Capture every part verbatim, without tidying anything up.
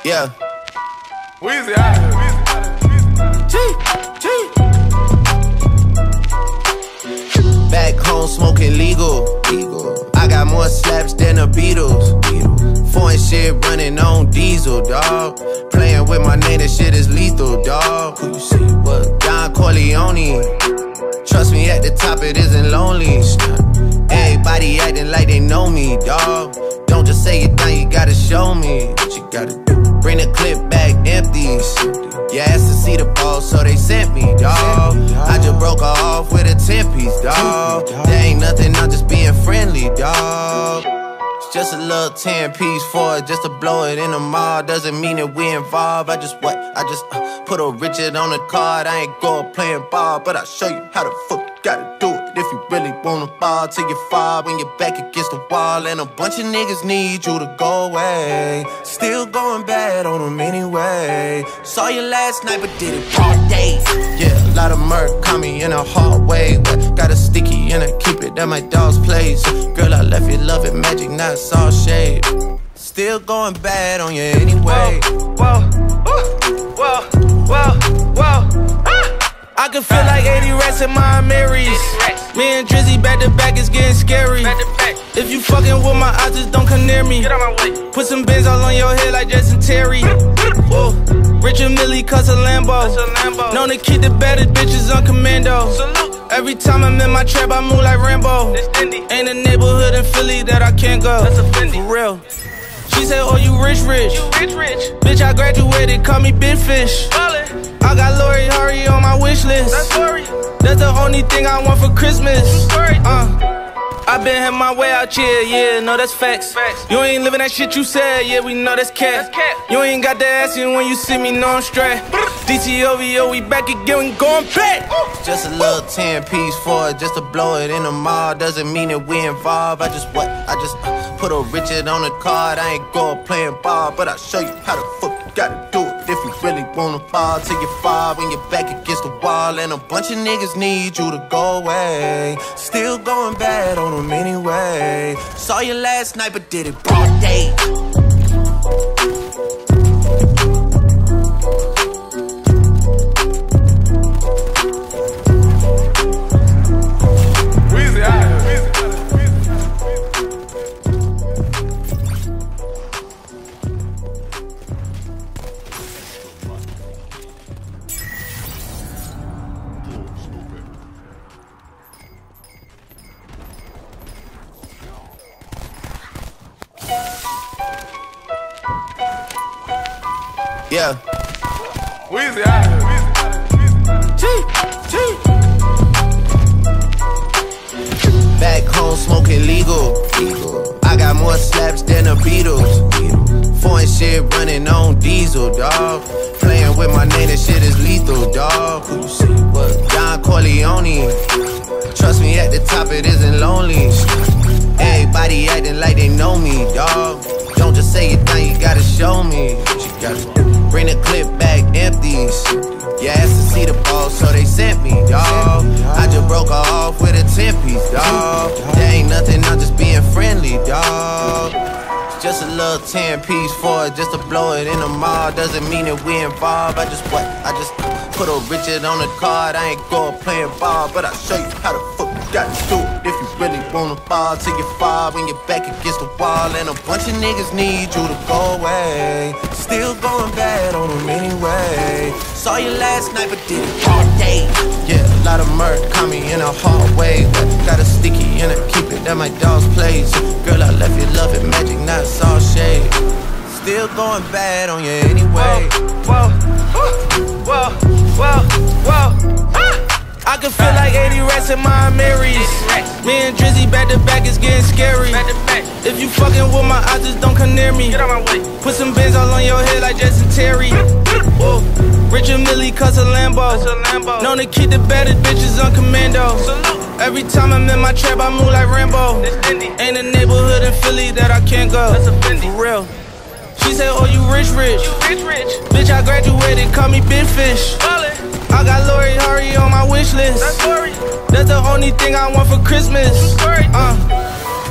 Yeah. Weezy out here. G, G. Back home smoking legal. legal. I got more slaps than the Beatles. Beatles. Foreign shit running on diesel, dawg. Playing with my name, that shit is lethal, dawg. Who you see? What? Don Corleone. Trust me, at the top it isn't lonely. Everybody acting like they know me, dawg. Don't just say it down, you gotta show me what you gotta do. Bring the clip back empty. You asked to see the ball, so they sent me, dawg. I just broke her off with a ten piece, dawg. There ain't nothing, I'm just being friendly, dawg. It's just a little ten piece for it, just to blow it in the mall. Doesn't mean that we involved. I just what? I just uh, put a Richard on the card. I ain't going playing ball, but I'll show you how the fuck you gotta do it. If you really wanna ball till you fall when you're back against the wall. And a bunch of niggas need you to go away. Still going bad on them anyway. Saw you last night but did it all day. Yeah, a lot of murk caught me in a hard way. But got a sticky and I keep it at my dog's place. Girl, I left you love it magic, not it's all shade. Still going bad on you anyway. Whoa, whoa, whoa, whoa, whoa. Ah! I can feel like eighty rats in my Marys. Me and Drizzy back to back, it's getting scary. If you fucking with my eyes, just don't come near me. Get out my way. Put some bins all on your head like Justin Terry. Whoa. Richard Millie cuss a Lambo. Lambo. Known to keep the baddest bitches on commando. Salute. Every time I'm in my trap, I move like Rambo. Ain't a neighborhood in Philly that I can't go. That's a Fendi. For real. She said, oh, you rich, rich. You rich, rich. Bitch, I graduated, call me Big Fish. Ballin'. I got Lori Hurry on my wish list. That's Lori. That's the only thing I want for Christmas. Story. Uh. I been had my way out here, yeah, no, that's facts. Facts. You ain't living that shit you said, yeah, we know that's cat. That's cat. You ain't got the ass in when you see me, no, I'm straight. D T O V O, we back again, we going back. Just a little ten piece for it, just to blow it in the mall. Doesn't mean that we involved. I just what? I just uh, put a Richard on the card. I ain't going playing ball, but I'll show you how the fuck you gotta do it. If you really wanna fall till you fall when you're back against the wall. And a bunch of niggas need you to go away. Still going bad on them anyway. Saw you last night but did it broad day. Weezy out here. Yeah. Weezy out here. G, G. Back home smoking legal. legal. I got more slaps than the Beatles. Foreign shit running on diesel, dawg. Playing with my name, that shit is lethal, dawg. Who you see? What? Don Corleone. Trust me, at the top it isn't lonely. Everybody acting like they know me, dawg. Don't just say it down, you gotta show me what you gotta do. Bring the clip back empty. You asked to see the ball, so they sent me, dawg. I just broke her off with a ten piece, dawg. There ain't nothing, I'm just being friendly, dawg. It's just a little ten piece for it, just to blow it in the mall. Doesn't mean that we involved. I just what? I just put a Richard on the card. I ain't going playing ball, but I'll show you how the fuck you gotta do it. If you really wanna ball till you fall when you're back against the wall. And a bunch of niggas need you to go away. Still going bad on them anyway. Saw you last night but did it all day. Yeah, a lot of murk caught me in a hard way. But got a sticky and I keep it at my dog's place. Girl, I left you love it magic, not it's all shade. Still going bad on you anyway. Whoa, whoa, whoa, whoa, whoa. Ah! I can feel like eighty rats in my Marys. Me and Drizzy back to back, it's getting scary. If you fucking with my eyes, just don't come near me. Get out my way. Put some bins all on your head like Justin Terry. Whoa. Richard Millie cuss a Lambo. Lambo. Known to keep the baddest bitches on commando. Salute. Every time I'm in my trap, I move like Rambo. Ain't a neighborhood in Philly that I can't go. That's a Fendi. For real. She said, oh, you rich, rich. You rich, rich. Bitch, I graduated, call me Big Fish. Ballin'. I got Lori Hurry on my wish list. That's Lori. That's the only thing I want for Christmas. Story. Uh.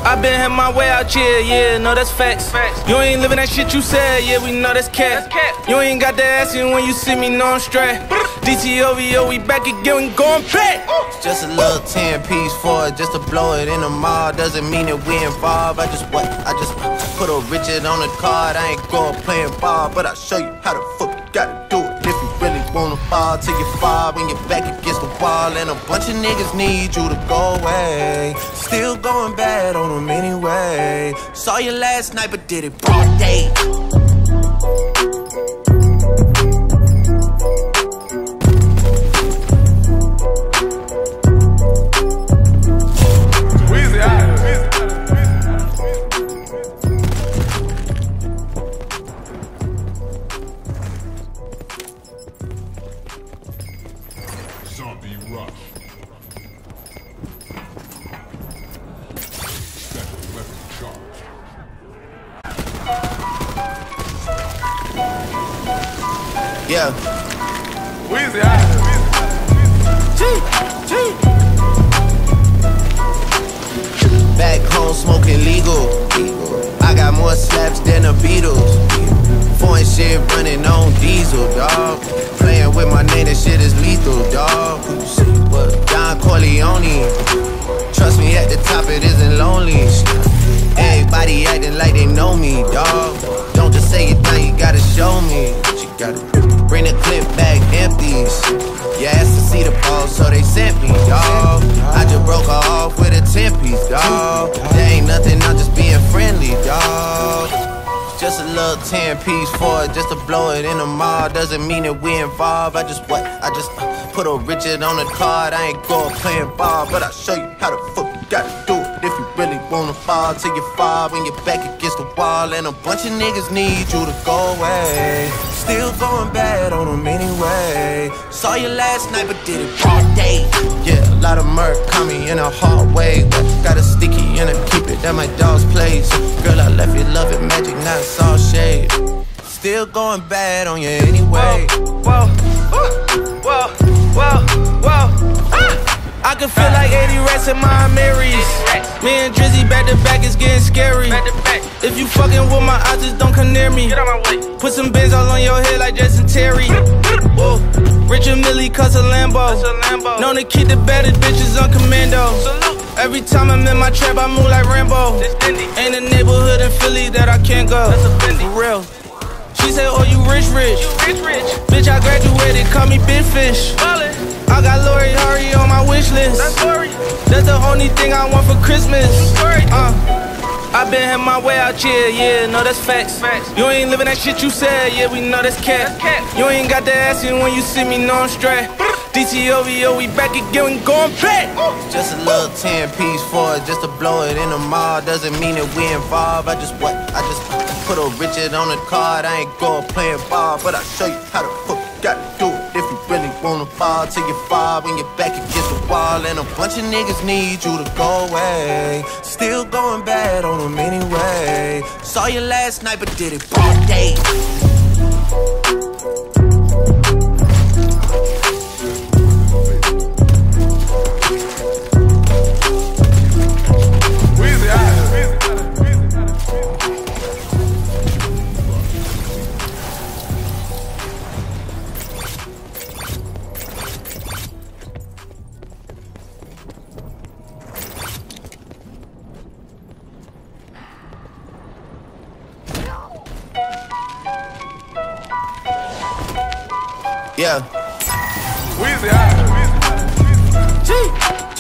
I been had my way out here, yeah, no, that's facts. facts. You ain't living that shit you said, yeah, we know that's cat. You ain't got that assin' when you see me, no, I'm straight. D T O V O, we back again, we going back. Just a little ten piece for it, just to blow it in the mall. Doesn't mean that we involved. I just what? I just put a Richard on the card. I ain't going playing ball, but I'll show you how the fuck you gotta do it. If you really wanna fall till you fall when you're back against the wall. And a bunch of niggas need you to go away. Still going bad on them anyway. Saw you last night, but did it broad day. Zombie rush. Special weapon charge. Yeah. Weezy out here. G, G. Back home smoking legal. I got more slaps than the Beatles. Foreign shit running on diesel, dawg. Playing with my name, that shit is lethal, dawg. What? Don Corleone. Trust me, at the top it isn't lonely. Everybody acting like they know me, dawg. Don't just say it now, you gotta show me. You gotta bring the clip back empties. You asked to see the ball, so they sent me, dawg. I just broke her off with a ten piece, dawg. There ain't nothing, I'm just being friendly, dawg. Just a little ten piece for it, just to blow it in the mall. Doesn't mean that we involved. I just what? I just uh, put a Richard on the card. I ain't going playing ball, but I'll show you how the fuck you gotta do it. If you really wanna fall till you fall when you're back against the wall. And a bunch of niggas need you to go away. Still going bad on them anyway. Saw you last night, but did it broad day. Yeah, a lot of murk caught me in a hard way. Got a sticky and I keep it at my dog's place. Girl, I left you love it magic, not it's all shade. Still going bad on you anyway. Whoa, whoa, whoa, whoa, whoa. Ah! I can feel like eighty rats in my Marys. Me and Drizzy back to back is getting scary. If you fucking with my eyes, just don't come near me. Put some bins all on your head like Jason Terry. Whoa. Richard Millie cuss a Lambo. Known to keep the baddest bitches on commando. Every time I'm in my trap, I move like Rambo. Ain't a neighborhood in Philly that I can't go. For real. She say, oh, you rich, rich. Bitch, I graduated, call me Big Fish. I got Lori Harvey on my wish list. That's the only thing I want for Christmas. Uh, I been had my way out here, yeah, no, that's facts. You ain't living that shit you said, yeah, we know that's cat. You ain't got that assin' when you see me, no, I'm straight. D T O V O, we back again, we going back. Just a little ten piece for it, just to blow it in the mall. Doesn't mean that we involved. I just what? I just put a Richard on the card. I ain't going playing ball, but I'll show you how the fuck you gotta do it. If you really wanna fall till you fall when you're back against the wall. And a bunch of niggas need you to go away. Still going bad on them anyway. Saw you last night, but did it broad day. Yeah. Weezy out here. G, G.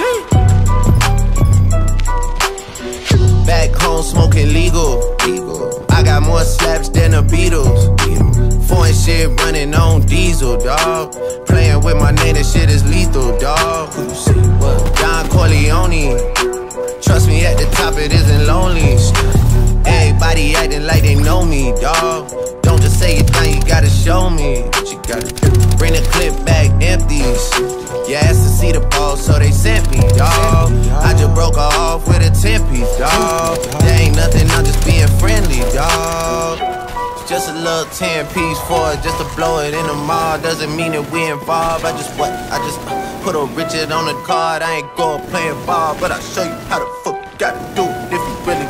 Back home smoking legal. I got more slaps than the Beatles. Foreign shit running on diesel, dawg. Playing with my name, that shit is lethal, dawg. What? Don Corleone. Trust me, at the top it isn't lonely. Everybody acting like they know me, dawg. Don't just say it now, you gotta show me. You gotta bring the clip back empties. You asked to see the ball, so they sent me, dawg. I just broke her off with a ten piece, dawg. There ain't nothing, I'm just being friendly, dawg. Just a little ten piece for it, just to blow it in the mall. Doesn't mean that we involved. I just what? I just put a Richard on the card. I ain't going playing ball, but I'll show you how the fuck you gotta do it. If you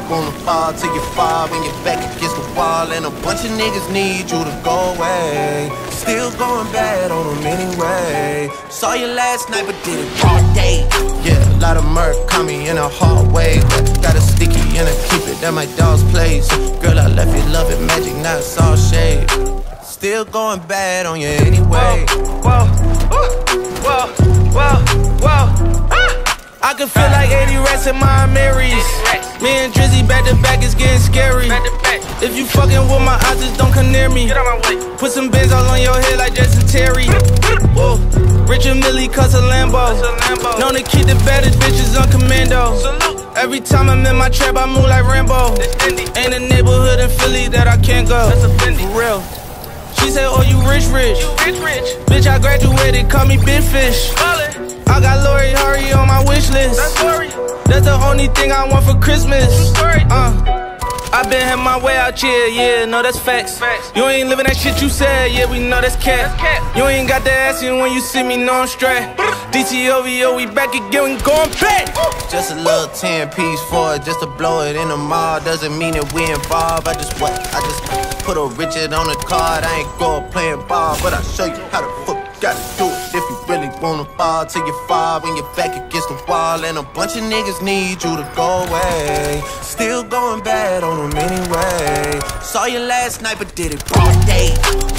wanna fall till you fall when you're back against the wall. And a bunch of niggas need you to go away. Still going bad on them anyway. Saw you last night but did it all day. Yeah, a lot of murk caught me in a hard way. Got a sticky and I keep it at my dog's place. Girl, I left you love it magic, not it's all shade. Still going bad on you anyway. Whoa, whoa, whoa, whoa, whoa. Ah! I can feel like eighty rats in my Marys. Me and Drizzy back to back is getting scary. If you fucking with my eyes, just don't come near me. Put some bins all on your head like Jason Terry. Whoa. Richard Millie cuss a Lambo. Known to keep the baddest bitches on commando. Every time I'm in my trap, I move like Rambo. Ain't a neighborhood in Philly that I can't go. For real. She said, oh, you rich, rich. You rich, rich. Bitch, I graduated, call me Big Fish. I got Lori Hurry on my wish list. That's Lori. That's the only thing I want for Christmas. Uh. I been had my way out here, yeah, no, that's facts. facts. You ain't living that shit you said, yeah, we know that's cat. That's cat. You ain't got the ass in when you see me, no, I'm straight. D T O V O, we back again, we going back. Just a little ten piece for it, just to blow it in the mall. Doesn't mean that we involved. I just what? I just put a Richard on the card. I ain't go playing ball, but I'll show you how the fuck you gotta do it. If you really wanna fall till you fall when you're back against the wall. And a bunch of niggas need you to go away. Still going bad on them anyway. Saw you last night but did it all day.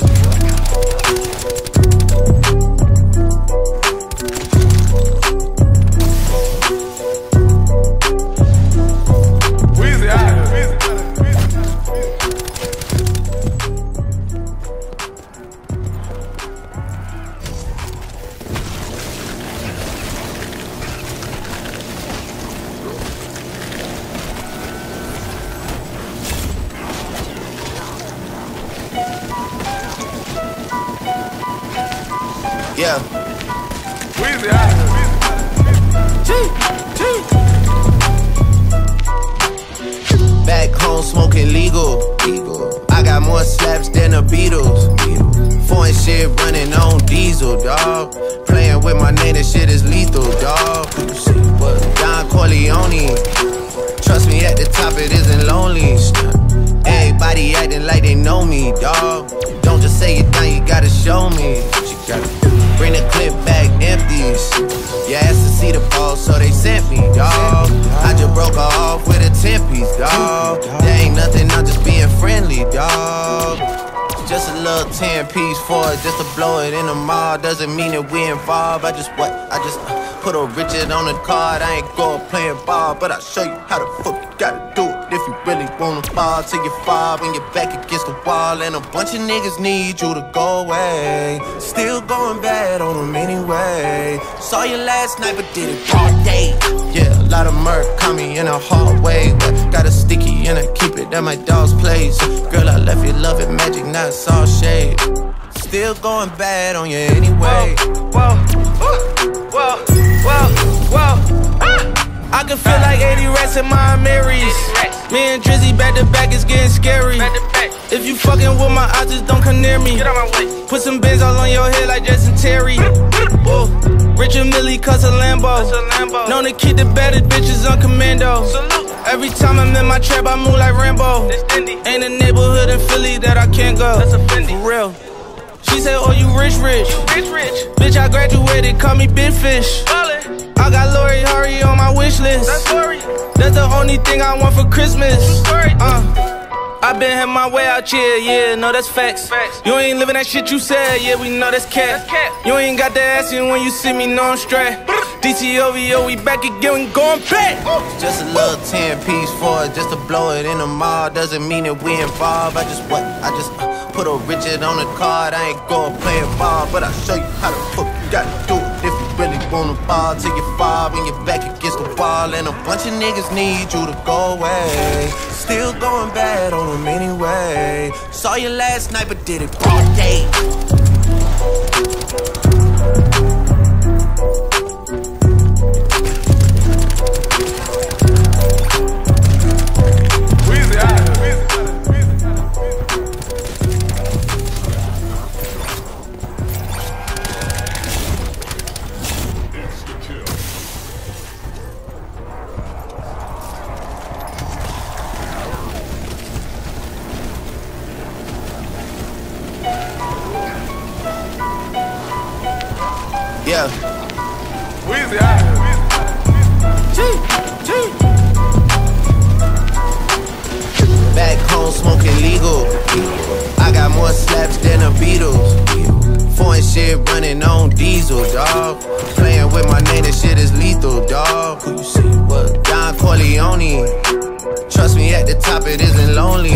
Weezy out here. Yeah. Weezy out here. Back home smoking legal. legal. I got more slaps than the Beatles. Foreign shit running on diesel, dawg. Playing with my name, that shit is lethal, dawg. Don Corleone. Trust me, at the top it isn't lonely. Everybody acting like they know me, dawg. Don't just say it down, you gotta show me. You gotta bring the clip back empties. You asked to see the ball, so they sent me, dawg. I just broke her off with a ten piece, dawg. There ain't nothing, I'm just being friendly, dawg. Just a little ten piece for it, just to blow it in the mall. Doesn't mean that we involved. I just what? I just uh, put a Richard on the card. I ain't go playing ball, but I'll show you how the fuck you gotta do it. If you really wanna fall till you fall when you're back against the wall. And a bunch of niggas need you to go away. Still going bad on them anyway. Saw you last night but did it all day. Yeah, a lot of murk caught me in a hard way. Got a sticky and I keep it at my dog's place. Girl, I left you love it magic, not it's all shade. Still going bad on you anyway. Whoa, whoa, whoa, whoa, whoa. Ah! I can feel like eighty rats in my Marys. Me and Drizzy back to back is getting scary. If you fucking with my eyes, just don't come near me. Put some bins all on your head like Jason Terry. Whoa. Richard Millie cuss a Lambo. Known to keep the baddest bitches on commando. Every time I'm in my trap, I move like Rambo. Ain't a neighborhood in Philly that I can't go. For real. She said, oh, you rich, rich. You rich, rich. Bitch, I graduated, call me Big Fish. I got Lori Hurry on my wish list. That's Lori. That's the only thing I want for Christmas. Uh. I been had my way out here, yeah, no, that's facts. facts. You ain't living that shit you said, yeah, we know that's cat. That's cat. You ain't got the ass in when you see me, no, I'm straight. D T O V O, we back again, we going back. Just a little ten piece for it, just to blow it in the mall. Doesn't mean that we involved. I just what? I just uh, put a Richard on the card. I ain't go playing ball, but I'll show you how the fuck you gotta do it. If you really wanna fall till you fall when you're back against the wall. And a bunch of niggas need you to go away. Still going bad on them anyway. Saw you last night but did it all day. Yeah. Weezy out here. G, G. Back home smoking legal. I got more slaps than the Beatles. Foreign shit running on diesel, dawg. Playing with my name, this shit is lethal, dawg. Who you see? What? Don Corleone. Trust me, at the top it isn't lonely.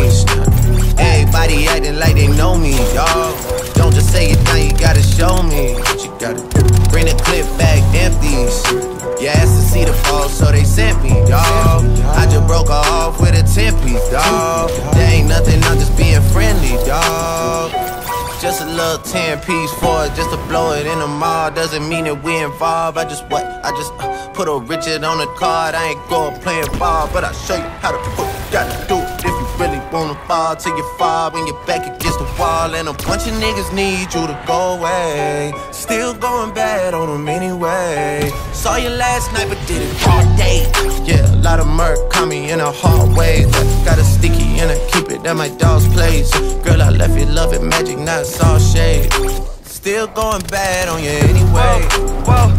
Everybody acting like they know me, dawg. Don't just say it now, you gotta show me what you gotta do. Bring the clip back, empties. You asked to see the fall, so they sent me, dawg. I just broke her off with a ten piece, dawg. There ain't nothing, I'm just being friendly, dawg. Just a little ten piece for it, just to blow it in the mall. Doesn't mean that we involved. I just what? I just uh, put a Richard on the card. I ain't going playing ball, but I'll show you how to put. Gotta do it if you really wanna fall till you fall when you're back against the wall. And a bunch of niggas need you to go away. Still going bad on them anyway. Saw you last night, but did it all day. Yeah, a lot of murk caught me in a hard way. Got a sticky and I keep it at my dog's place. Girl, I left you loving magic, not all shade. Still going bad on you anyway. Whoa,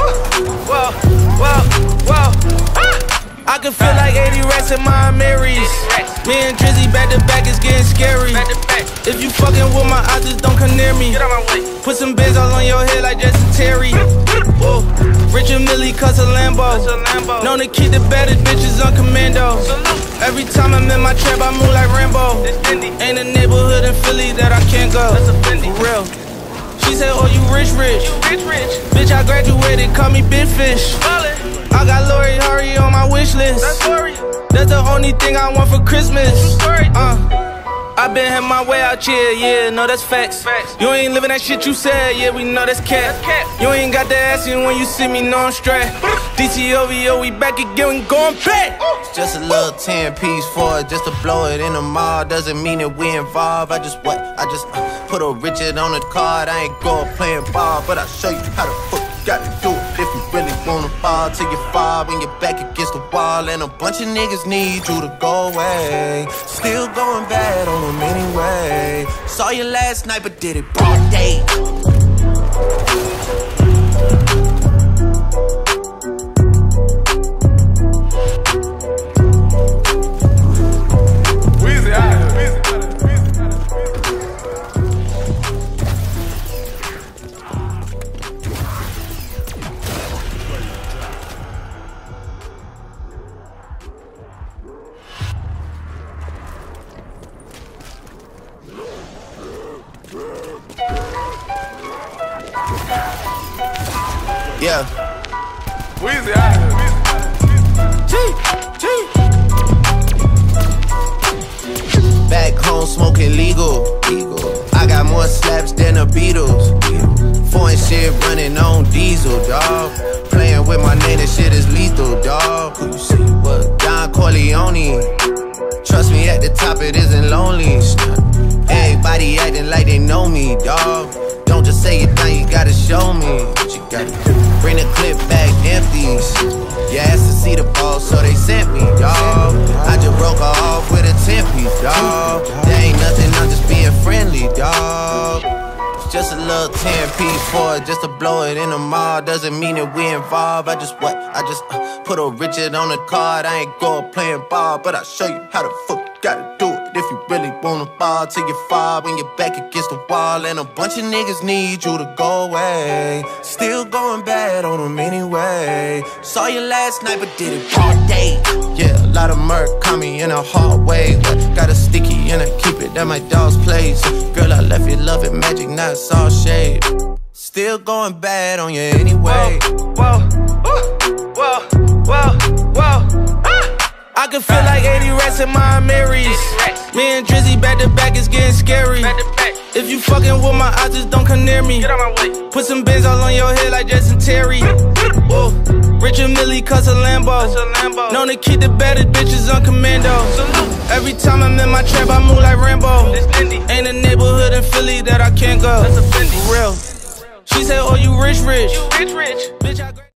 whoa, whoa, whoa, whoa. Ah! I can feel like eighty racks in my Marys. Me and Drizzy back to back, it's getting scary. If you fucking with my eyes, just don't come near me. Put some bins all on your head like Justin Terry. Whoa. Rich and Millie cuss a Lambo. Known to keep the baddest bitches on commando. Every time I'm in my trap, I move like Rambo. Ain't a neighborhood in Philly that I can't go. For real. She said, oh, you rich, rich. Bitch, I graduated, call me Big Fish. I got Lori Hurry on my wish list. That's the only thing I want for Christmas. Uh. I been had my way out here, yeah, no, that's facts. facts. You ain't living that shit you said, yeah, we know that's cat. cat. You ain't got the ass in when you see me, no, I'm straight. D C O V O, we back again, we going back. It's just a little ten piece for it, just to blow it in the mall. Doesn't mean that we involved. I just what? I just uh, put a Richard on the card. I ain't going playing ball, but I'll show you how to put. Gotta do it if you really wanna fall till you fall when you're back against the wall. And a bunch of niggas need you to go away. Still going bad on them anyway. Saw you last night, but did it broad day. Weezy out here. Yeah. Weezy out here. G, G. Back home smoking legal. I got more slaps than the Beatles. Foreign shit running on diesel, dawg. Playing with my name, this shit is lethal, dawg. Who you see? What? Don Corleone. Trust me, at the top it isn't lonely. Everybody acting like they know me, dawg. Don't just say it now, you gotta show me what you gotta do. Bring the clip back, empties. You asked to see the ball, so they sent me, dawg. I just broke her off with a ten piece, dawg. There ain't nothing, I'm just being friendly, dawg. It's just a little ten piece for it, just to blow it in the mall. Doesn't mean that we involved. I just what? I just uh, put a Richard on the card. I ain't going playing ball, but I'll show you how to fuck. Gotta do it if you really wanna fall till you fall when you're back against the wall. And a bunch of niggas need you to go away. Still going bad on them anyway. Saw you last night, but did it all day. Yeah, a lot of murk caught me in a hard way. Got a sticky and I keep it at my dog's place. Girl, I left you loving magic, not all shade. Still going bad on you anyway. Whoa, whoa, whoa, whoa, whoa. Ah! I can feel like eighty racks in my Marys. Me and Drizzy back to back, it's getting scary. If you fucking with my eyes, just don't come near me. Put some bins all on your head like Justin Terry. Whoa. Rich and Millie cuss a Lambo. Known to keep the baddest bitches on commando. Every time I'm in my trap, I move like Rambo. Ain't a neighborhood in Philly that I can't go. For real. She said, oh, you rich, rich. Bitch, I